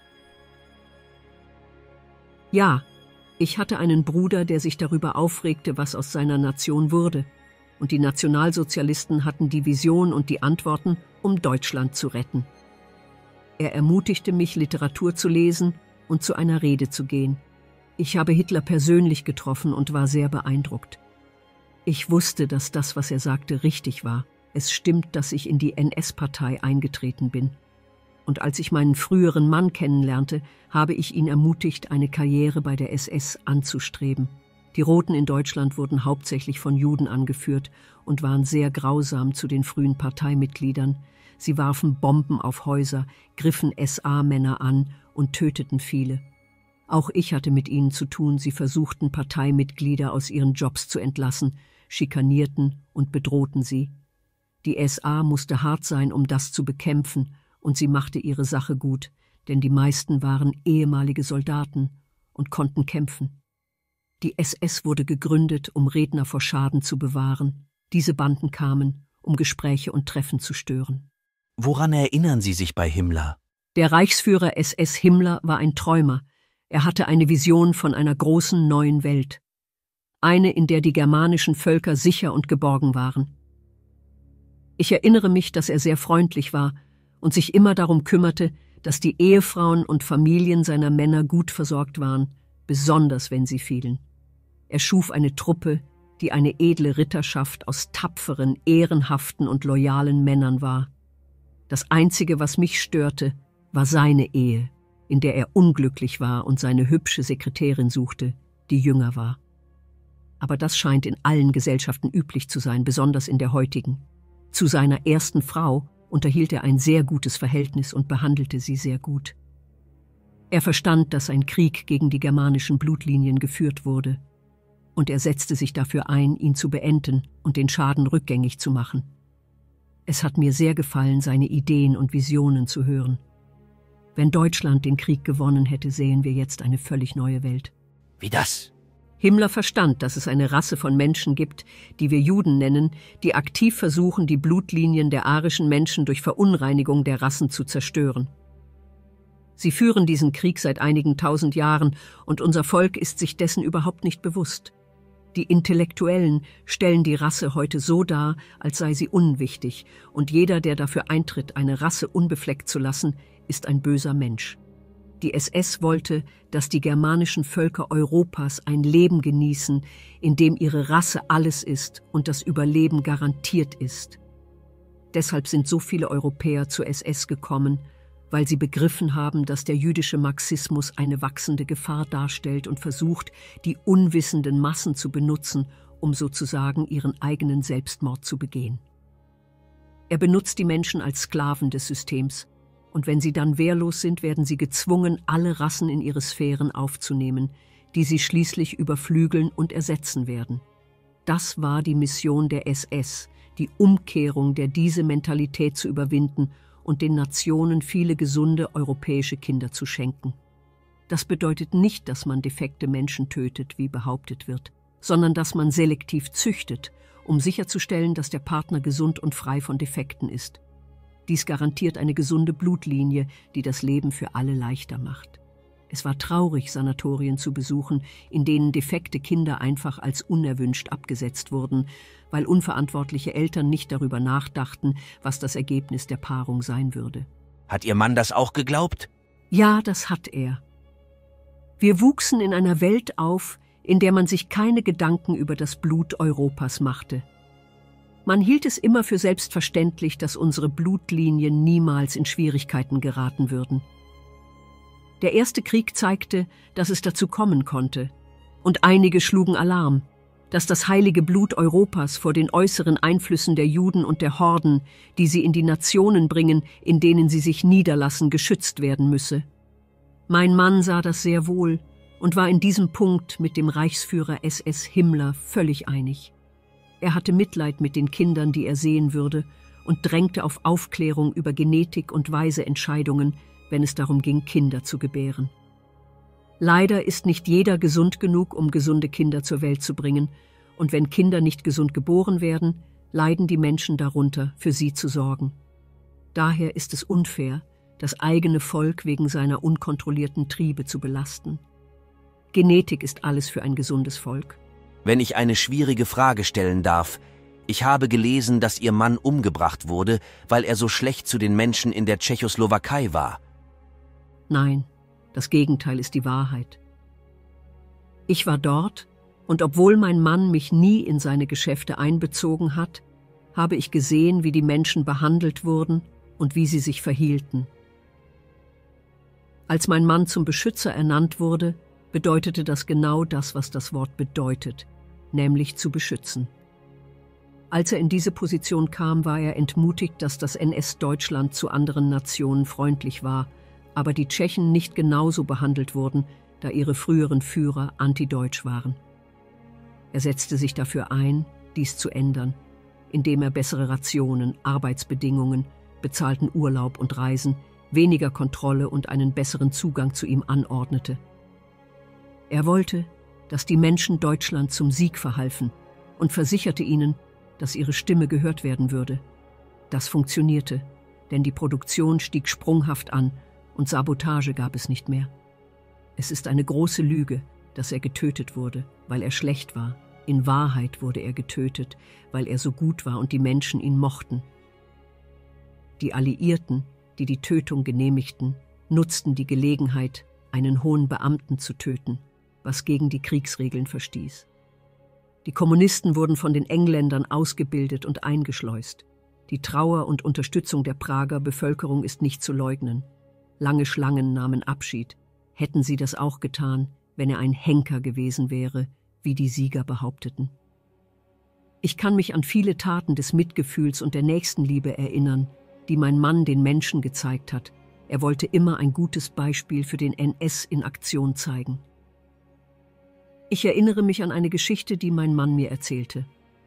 Ja, ich hatte einen Bruder, der sich darüber aufregte, was aus seiner Nation wurde. Und die Nationalsozialisten hatten die Vision und die Antworten, um Deutschland zu retten. Er ermutigte mich, Literatur zu lesen und zu einer Rede zu gehen. Ich habe Hitler persönlich getroffen und war sehr beeindruckt. Ich wusste, dass das, was er sagte, richtig war. Es stimmt, dass ich in die NS-Partei eingetreten bin. Und als ich meinen früheren Mann kennenlernte, habe ich ihn ermutigt, eine Karriere bei der SS anzustreben. Die Roten in Deutschland wurden hauptsächlich von Juden angeführt und waren sehr grausam zu den frühen Parteimitgliedern. Sie warfen Bomben auf Häuser, griffen SA-Männer an und töteten viele. Auch ich hatte mit ihnen zu tun. Sie versuchten, Parteimitglieder aus ihren Jobs zu entlassen, schikanierten und bedrohten sie. Die SA musste hart sein, um das zu bekämpfen, und sie machte ihre Sache gut, denn die meisten waren ehemalige Soldaten und konnten kämpfen. Die SS wurde gegründet, um Redner vor Schaden zu bewahren. Diese Banden kamen, um Gespräche und Treffen zu stören. Woran erinnern Sie sich bei Himmler? Der Reichsführer SS Himmler war ein Träumer. Er hatte eine Vision von einer großen neuen Welt. Eine, in der die germanischen Völker sicher und geborgen waren. Ich erinnere mich, dass er sehr freundlich war und sich immer darum kümmerte, dass die Ehefrauen und Familien seiner Männer gut versorgt waren, besonders wenn sie fielen. Er schuf eine Truppe, die eine edle Ritterschaft aus tapferen, ehrenhaften und loyalen Männern war. Das Einzige, was mich störte, war seine Ehe, in der er unglücklich war und seine hübsche Sekretärin suchte, die jünger war. Aber das scheint in allen Gesellschaften üblich zu sein, besonders in der heutigen. Zu seiner ersten Frau unterhielt er ein sehr gutes Verhältnis und behandelte sie sehr gut. Er verstand, dass ein Krieg gegen die germanischen Blutlinien geführt wurde, und er setzte sich dafür ein, ihn zu beenden und den Schaden rückgängig zu machen. Es hat mir sehr gefallen, seine Ideen und Visionen zu hören. Wenn Deutschland den Krieg gewonnen hätte, sähen wir jetzt eine völlig neue Welt. Wie das? Himmler verstand, dass es eine Rasse von Menschen gibt, die wir Juden nennen, die aktiv versuchen, die Blutlinien der arischen Menschen durch Verunreinigung der Rassen zu zerstören. Sie führen diesen Krieg seit einigen tausend Jahren, und unser Volk ist sich dessen überhaupt nicht bewusst. Die Intellektuellen stellen die Rasse heute so dar, als sei sie unwichtig, und jeder, der dafür eintritt, eine Rasse unbefleckt zu lassen, ist ein böser Mensch. Die SS wollte, dass die germanischen Völker Europas ein Leben genießen, in dem ihre Rasse alles ist und das Überleben garantiert ist. Deshalb sind so viele Europäer zur SS gekommen, weil sie begriffen haben, dass der jüdische Marxismus eine wachsende Gefahr darstellt und versucht, die unwissenden Massen zu benutzen, um sozusagen ihren eigenen Selbstmord zu begehen. Er benutzt die Menschen als Sklaven des Systems, und wenn sie dann wehrlos sind, werden sie gezwungen, alle Rassen in ihre Sphären aufzunehmen, die sie schließlich überflügeln und ersetzen werden. Das war die Mission der SS, die Umkehrung diese Mentalität zu überwinden und den Nationen viele gesunde europäische Kinder zu schenken. Das bedeutet nicht, dass man defekte Menschen tötet, wie behauptet wird, sondern dass man selektiv züchtet, um sicherzustellen, dass der Partner gesund und frei von Defekten ist. Dies garantiert eine gesunde Blutlinie, die das Leben für alle leichter macht. Es war traurig, Sanatorien zu besuchen, in denen defekte Kinder einfach als unerwünscht abgesetzt wurden, weil unverantwortliche Eltern nicht darüber nachdachten, was das Ergebnis der Paarung sein würde. Hat Ihr Mann das auch geglaubt? Ja, das hat er. Wir wuchsen in einer Welt auf, in der man sich keine Gedanken über das Blut Europas machte. Man hielt es immer für selbstverständlich, dass unsere Blutlinien niemals in Schwierigkeiten geraten würden. Der Erste Krieg zeigte, dass es dazu kommen konnte, und einige schlugen Alarm, dass das heilige Blut Europas vor den äußeren Einflüssen der Juden und der Horden, die sie in die Nationen bringen, in denen sie sich niederlassen, geschützt werden müsse. Mein Mann sah das sehr wohl und war in diesem Punkt mit dem Reichsführer SS Himmler völlig einig. Er hatte Mitleid mit den Kindern, die er sehen würde, und drängte auf Aufklärung über Genetik und weise Entscheidungen, wenn es darum ging, Kinder zu gebären. Leider ist nicht jeder gesund genug, um gesunde Kinder zur Welt zu bringen, und wenn Kinder nicht gesund geboren werden, leiden die Menschen darunter, für sie zu sorgen. Daher ist es unfair, das eigene Volk wegen seiner unkontrollierten Triebe zu belasten. Genetik ist alles für ein gesundes Volk. Wenn ich eine schwierige Frage stellen darf: Ich habe gelesen, dass Ihr Mann umgebracht wurde, weil er so schlecht zu den Menschen in der Tschechoslowakei war. Nein, das Gegenteil ist die Wahrheit. Ich war dort, Und obwohl mein Mann mich nie in seine Geschäfte einbezogen hat, habe ich gesehen, wie die Menschen behandelt wurden und wie sie sich verhielten. Als mein Mann zum Beschützer ernannt wurde, bedeutete das genau das, was das Wort bedeutet, nämlich zu beschützen. Als er in diese Position kam, war er entmutigt, dass das NS-Deutschland zu anderen Nationen freundlich war, aber die Tschechen nicht genauso behandelt wurden, da ihre früheren Führer antideutsch waren. Er setzte sich dafür ein, dies zu ändern, indem er bessere Rationen, Arbeitsbedingungen, bezahlten Urlaub und Reisen, weniger Kontrolle und einen besseren Zugang zu ihm anordnete. Er wollte, dass die Menschen Deutschland zum Sieg verhalfen und versicherte ihnen, dass ihre Stimme gehört werden würde. Das funktionierte, denn die Produktion stieg sprunghaft an und Sabotage gab es nicht mehr. Es ist eine große Lüge, dass er getötet wurde, weil er schlecht war. In Wahrheit wurde er getötet, weil er so gut war und die Menschen ihn mochten. Die Alliierten, die die Tötung genehmigten, nutzten die Gelegenheit, einen hohen Beamten zu töten, was gegen die Kriegsregeln verstieß. Die Kommunisten wurden von den Engländern ausgebildet und eingeschleust. Die Trauer und Unterstützung der Prager Bevölkerung ist nicht zu leugnen. Lange Schlangen nahmen Abschied. Hätten sie das auch getan, wenn er ein Henker gewesen wäre, wie die Sieger behaupteten. Ich kann mich an viele Taten des Mitgefühls und der Nächstenliebe erinnern, die mein Mann den Menschen gezeigt hat. Er wollte immer ein gutes Beispiel für den NS in Aktion zeigen. Ich erinnere mich an eine Geschichte, die mein Mann mir erzählte.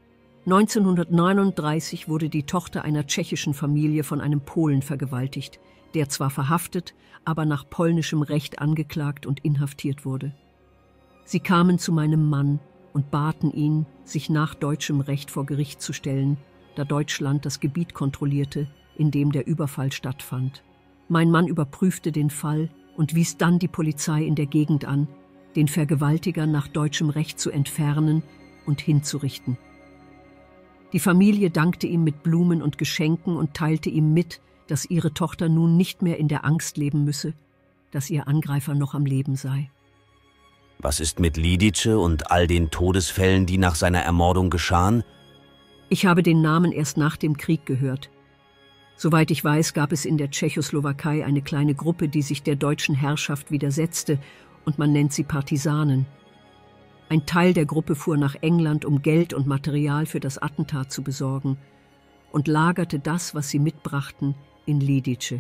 1939 wurde die Tochter einer tschechischen Familie von einem Polen vergewaltigt, der zwar verhaftet, aber nach polnischem Recht angeklagt und inhaftiert wurde. Sie kamen zu meinem Mann und baten ihn, sich nach deutschem Recht vor Gericht zu stellen, da Deutschland das Gebiet kontrollierte, in dem der Überfall stattfand. Mein Mann überprüfte den Fall und wies dann die Polizei in der Gegend an, den Vergewaltiger nach deutschem Recht zu entfernen und hinzurichten. Die Familie dankte ihm mit Blumen und Geschenken und teilte ihm mit, dass ihre Tochter nun nicht mehr in der Angst leben müsse, dass ihr Angreifer noch am Leben sei. Was ist mit Lidice und all den Todesfällen, die nach seiner Ermordung geschahen? Ich habe den Namen erst nach dem Krieg gehört. Soweit ich weiß, gab es in der Tschechoslowakei eine kleine Gruppe, die sich der deutschen Herrschaft widersetzte, und man nennt sie Partisanen. Ein Teil der Gruppe fuhr nach England, um Geld und Material für das Attentat zu besorgen, und lagerte das, was sie mitbrachten, in Lidice.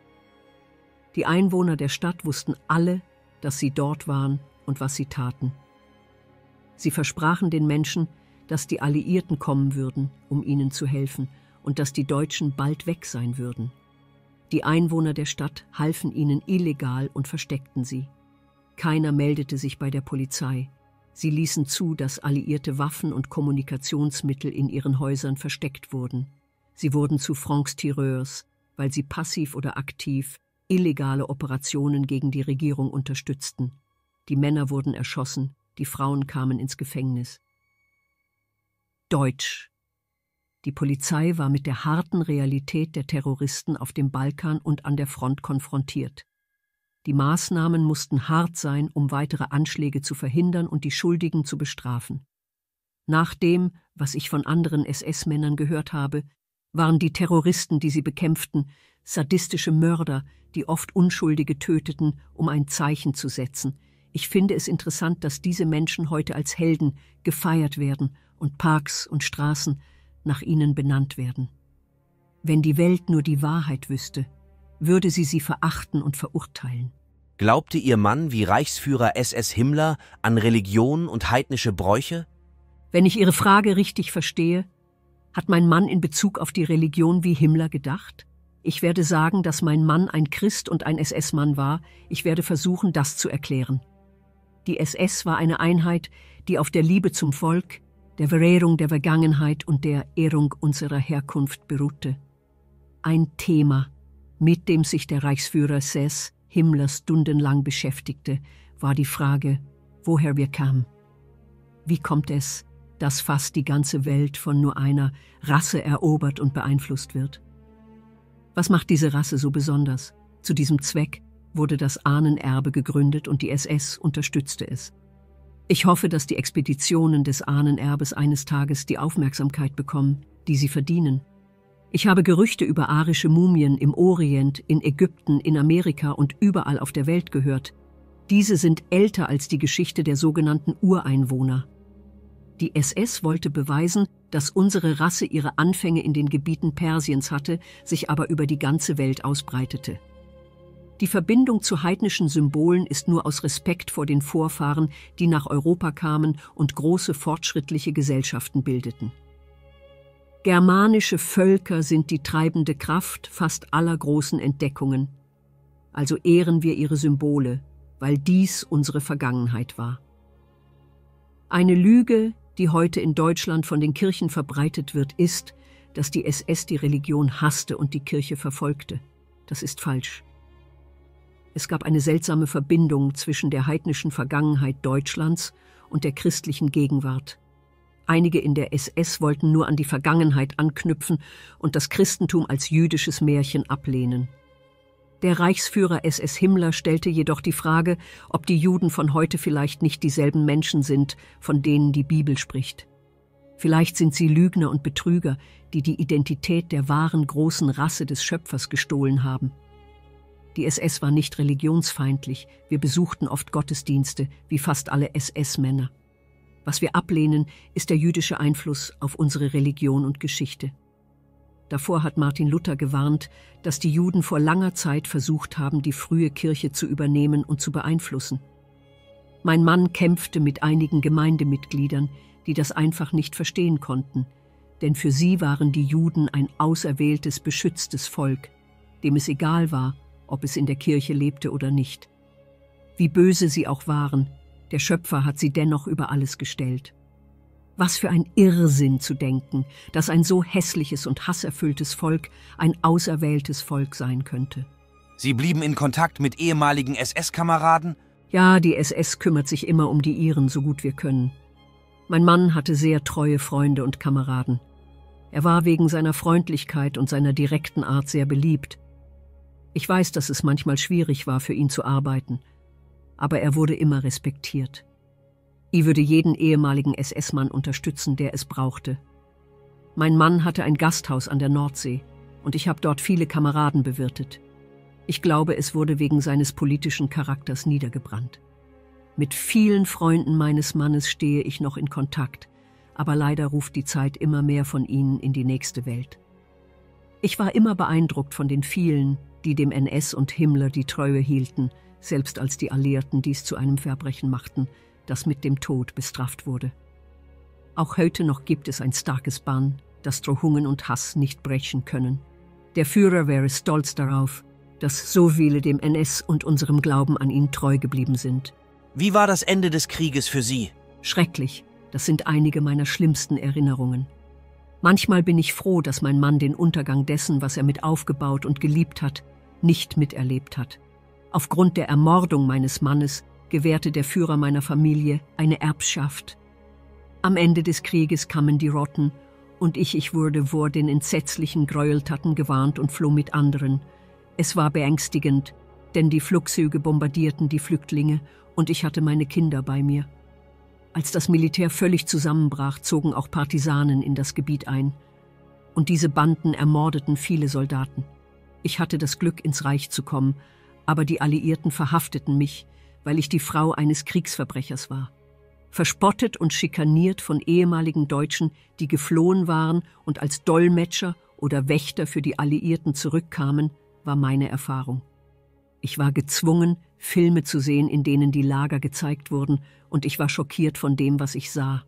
Die Einwohner der Stadt wussten alle, dass sie dort waren und was sie taten. Sie versprachen den Menschen, dass die Alliierten kommen würden, um ihnen zu helfen, und dass die Deutschen bald weg sein würden. Die Einwohner der Stadt halfen ihnen illegal und versteckten sie. Keiner meldete sich bei der Polizei. Sie ließen zu, dass alliierte Waffen und Kommunikationsmittel in ihren Häusern versteckt wurden. Sie wurden zu Francs-Tireurs, weil sie passiv oder aktiv illegale Operationen gegen die Regierung unterstützten. Die Männer wurden erschossen, die Frauen kamen ins Gefängnis. Deutsch. Die Polizei war mit der harten Realität der Terroristen auf dem Balkan und an der Front konfrontiert. Die Maßnahmen mussten hart sein, um weitere Anschläge zu verhindern und die Schuldigen zu bestrafen. Nach dem, was ich von anderen SS-Männern gehört habe, waren die Terroristen, die sie bekämpften, sadistische Mörder, die oft Unschuldige töteten, um ein Zeichen zu setzen. Ich finde es interessant, dass diese Menschen heute als Helden gefeiert werden und Parks und Straßen nach ihnen benannt werden. Wenn die Welt nur die Wahrheit wüsste, würde sie verachten und verurteilen. Glaubte Ihr Mann wie Reichsführer SS Himmler an Religion und heidnische Bräuche? Wenn ich Ihre Frage richtig verstehe, hat mein Mann in Bezug auf die Religion wie Himmler gedacht? Ich werde sagen, dass mein Mann ein Christ und ein SS-Mann war. Ich werde versuchen, das zu erklären. Die SS war eine Einheit, die auf der Liebe zum Volk, der Verehrung der Vergangenheit und der Ehrung unserer Herkunft beruhte. Ein Thema, mit dem sich der Reichsführer SS Himmler stundenlang beschäftigte, war die Frage, woher wir kamen. Wie kommt es, dass fast die ganze Welt von nur einer Rasse erobert und beeinflusst wird? Was macht diese Rasse so besonders? Zu diesem Zweck wurde das Ahnenerbe gegründet und die SS unterstützte es. Ich hoffe, dass die Expeditionen des Ahnenerbes eines Tages die Aufmerksamkeit bekommen, die sie verdienen. Ich habe Gerüchte über arische Mumien im Orient, in Ägypten, in Amerika und überall auf der Welt gehört. Diese sind älter als die Geschichte der sogenannten Ureinwohner. Die SS wollte beweisen, dass unsere Rasse ihre Anfänge in den Gebieten Persiens hatte, sich aber über die ganze Welt ausbreitete. Die Verbindung zu heidnischen Symbolen ist nur aus Respekt vor den Vorfahren, die nach Europa kamen und große fortschrittliche Gesellschaften bildeten. Germanische Völker sind die treibende Kraft fast aller großen Entdeckungen. Also ehren wir ihre Symbole, weil dies unsere Vergangenheit war. Eine Lüge, die heute in Deutschland von den Kirchen verbreitet wird, ist, dass die SS die Religion hasste und die Kirche verfolgte. Das ist falsch. Es gab eine seltsame Verbindung zwischen der heidnischen Vergangenheit Deutschlands und der christlichen Gegenwart. Einige in der SS wollten nur an die Vergangenheit anknüpfen und das Christentum als jüdisches Märchen ablehnen. Der Reichsführer SS Himmler stellte jedoch die Frage, ob die Juden von heute vielleicht nicht dieselben Menschen sind, von denen die Bibel spricht. Vielleicht sind sie Lügner und Betrüger, die die Identität der wahren großen Rasse des Schöpfers gestohlen haben. Die SS war nicht religionsfeindlich, wir besuchten oft Gottesdienste, wie fast alle SS-Männer. Was wir ablehnen, ist der jüdische Einfluss auf unsere Religion und Geschichte. Davor hat Martin Luther gewarnt, dass die Juden vor langer Zeit versucht haben, die frühe Kirche zu übernehmen und zu beeinflussen. Mein Mann kämpfte mit einigen Gemeindemitgliedern, die das einfach nicht verstehen konnten, denn für sie waren die Juden ein auserwähltes, beschütztes Volk, dem es egal war, ob es in der Kirche lebte oder nicht. Wie böse sie auch waren, der Schöpfer hat sie dennoch über alles gestellt. Was für ein Irrsinn zu denken, dass ein so hässliches und hasserfülltes Volk ein auserwähltes Volk sein könnte. Sie blieben in Kontakt mit ehemaligen SS-Kameraden? Ja, die SS kümmert sich immer um die Iren, so gut wir können. Mein Mann hatte sehr treue Freunde und Kameraden. Er war wegen seiner Freundlichkeit und seiner direkten Art sehr beliebt. Ich weiß, dass es manchmal schwierig war, für ihn zu arbeiten, aber er wurde immer respektiert. Ich würde jeden ehemaligen SS-Mann unterstützen, der es brauchte. Mein Mann hatte ein Gasthaus an der Nordsee und ich habe dort viele Kameraden bewirtet. Ich glaube, es wurde wegen seines politischen Charakters niedergebrannt. Mit vielen Freunden meines Mannes stehe ich noch in Kontakt, aber leider ruft die Zeit immer mehr von ihnen in die nächste Welt. Ich war immer beeindruckt von den vielen, die dem NS und Himmler die Treue hielten, selbst als die Alliierten dies zu einem Verbrechen machten, das mit dem Tod bestraft wurde. Auch heute noch gibt es ein starkes Band, das Drohungen und Hass nicht brechen können. Der Führer wäre stolz darauf, dass so viele dem NS und unserem Glauben an ihn treu geblieben sind. Wie war das Ende des Krieges für Sie? Schrecklich, das sind einige meiner schlimmsten Erinnerungen. Manchmal bin ich froh, dass mein Mann den Untergang dessen, was er mit aufgebaut und geliebt hat, nicht miterlebt hat. Aufgrund der Ermordung meines Mannes gewährte der Führer meiner Familie eine Erbschaft. Am Ende des Krieges kamen die Rotten und ich wurde vor den entsetzlichen Gräueltaten gewarnt und floh mit anderen. Es war beängstigend, denn die Flugzeuge bombardierten die Flüchtlinge und ich hatte meine Kinder bei mir. Als das Militär völlig zusammenbrach, zogen auch Partisanen in das Gebiet ein. Und diese Banden ermordeten viele Soldaten. Ich hatte das Glück, ins Reich zu kommen, aber die Alliierten verhafteten mich, weil ich die Frau eines Kriegsverbrechers war. Verspottet und schikaniert von ehemaligen Deutschen, die geflohen waren und als Dolmetscher oder Wächter für die Alliierten zurückkamen, war meine Erfahrung. Ich war gezwungen, Filme zu sehen, in denen die Lager gezeigt wurden, und ich war schockiert von dem, was ich sah.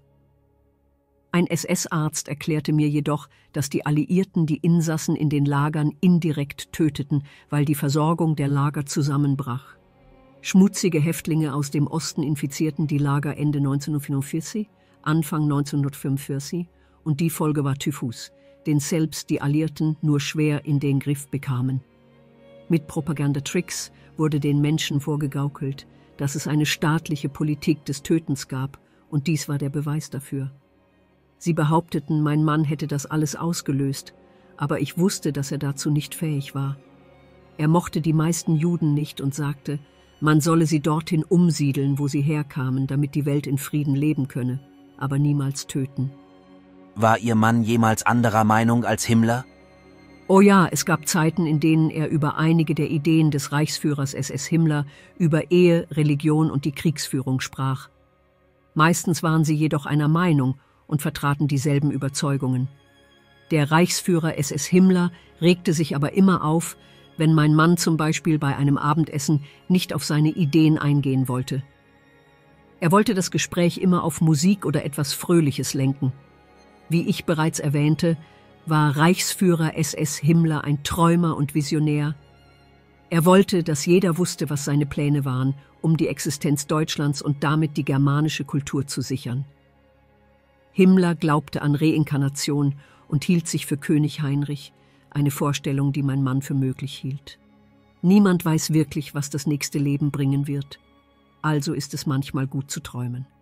Ein SS-Arzt erklärte mir jedoch, dass die Alliierten die Insassen in den Lagern indirekt töteten, weil die Versorgung der Lager zusammenbrach. Schmutzige Häftlinge aus dem Osten infizierten die Lager Ende 1944, Anfang 1945 und die Folge war Typhus, den selbst die Alliierten nur schwer in den Griff bekamen. Mit Propagandatricks wurde den Menschen vorgegaukelt, dass es eine staatliche Politik des Tötens gab, und dies war der Beweis dafür. Sie behaupteten, mein Mann hätte das alles ausgelöst, aber ich wusste, dass er dazu nicht fähig war. Er mochte die meisten Juden nicht und sagte, Man solle sie dorthin umsiedeln, wo sie herkamen, damit die Welt in Frieden leben könne, aber niemals töten. War Ihr Mann jemals anderer Meinung als Himmler? Oh ja, es gab Zeiten, in denen er über einige der Ideen des Reichsführers SS Himmler, über Ehe, Religion und die Kriegsführung sprach. Meistens waren sie jedoch einer Meinung und vertraten dieselben Überzeugungen. Der Reichsführer SS Himmler regte sich aber immer auf, wenn mein Mann zum Beispiel bei einem Abendessen nicht auf seine Ideen eingehen wollte. Er wollte das Gespräch immer auf Musik oder etwas Fröhliches lenken. Wie ich bereits erwähnte, war Reichsführer SS Himmler ein Träumer und Visionär. Er wollte, dass jeder wusste, was seine Pläne waren, um die Existenz Deutschlands und damit die germanische Kultur zu sichern. Himmler glaubte an Reinkarnation und hielt sich für König Heinrich, eine Vorstellung, die mein Mann für möglich hielt. Niemand weiß wirklich, was das nächste Leben bringen wird. Also ist es manchmal gut zu träumen.